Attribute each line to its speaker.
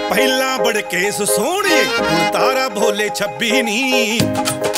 Speaker 1: ਪਹਿਲਾਂ ਬੜਕੇਸ ਸੋਹਣੇ ਹੁਣ ਤਾਰਾ ਭੋਲੇ 26 ਨੀ।